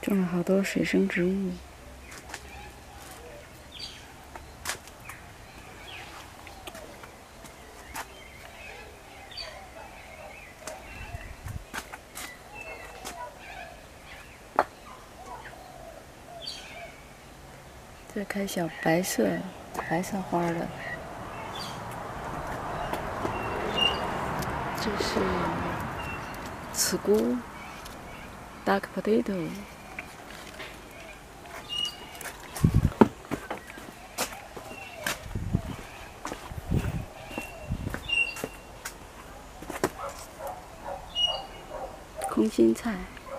种了好多水生植物。这开小白色花的，这是刺菇 （duck potato）。空心菜。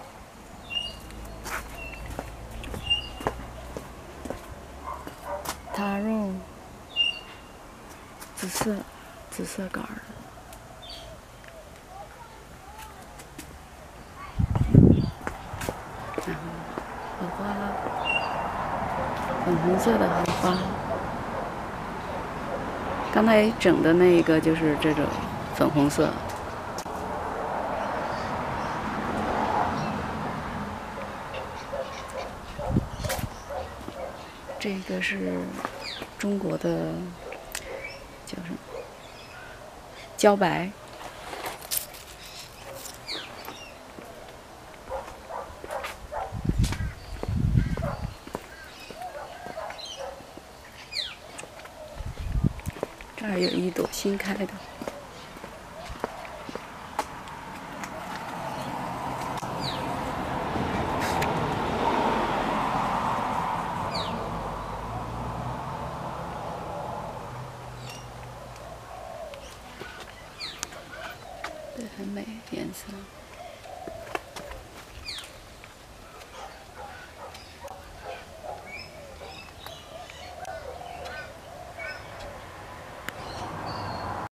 塔肉，紫色杆儿，然后荷花，粉红色的荷花。刚才整的那个就是这种粉红色。这个是中国的叫什么？茭白。这儿有一朵新开的。 对，很美颜色。